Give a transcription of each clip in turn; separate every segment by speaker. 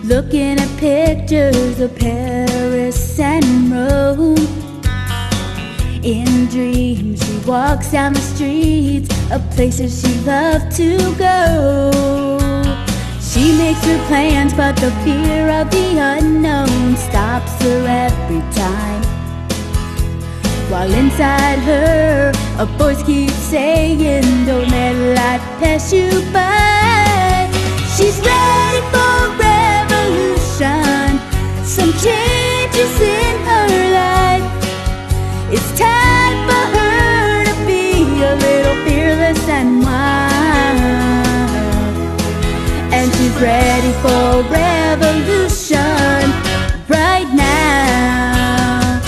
Speaker 1: looking at pictures of Paris and Rome. In dreams she walks down the streets of places she loved to go. She makes her plans, but the fear of the unknown stops her every time. While inside her, a voice keeps saying, don't let life pass you by. She's ready for revolution, some changes in her life. It's time for her to be a little fearless and wild. And she's ready for revolution right now.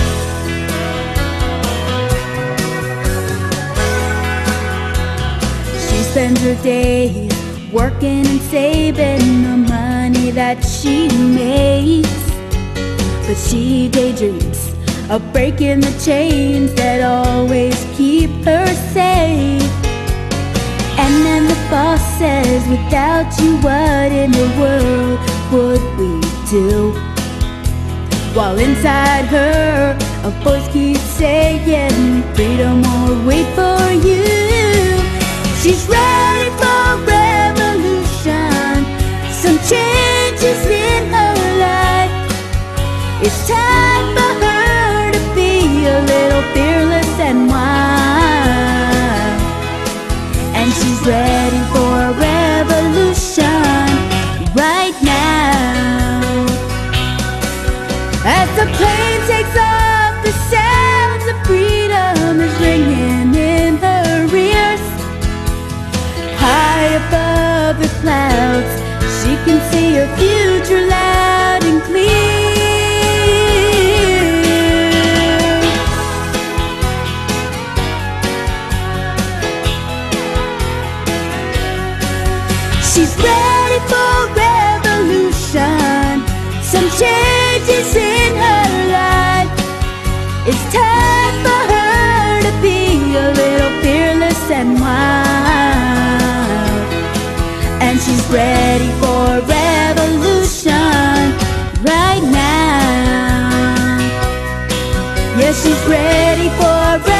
Speaker 1: She spends her days working and saving the money that she makes, but she daydreams of breaking the chains that always keep her safe. And then the boss says, without you, what in the world would we do? While inside her, a voice keeps saying, freedom will wait for you. She's ready for revolution, some changes in her life. It's time for her to be a little fearless and wild. And she's ready for a revolution right now. As the plane takes off, the sounds of freedom is ringing in her ears. High above the clouds, she can see her future loud and clear. She's ready for revolution, some changes in her life. It's time for her to be a little fearless and wild. And she's ready for revolution right now. Yes, she's ready for revolution.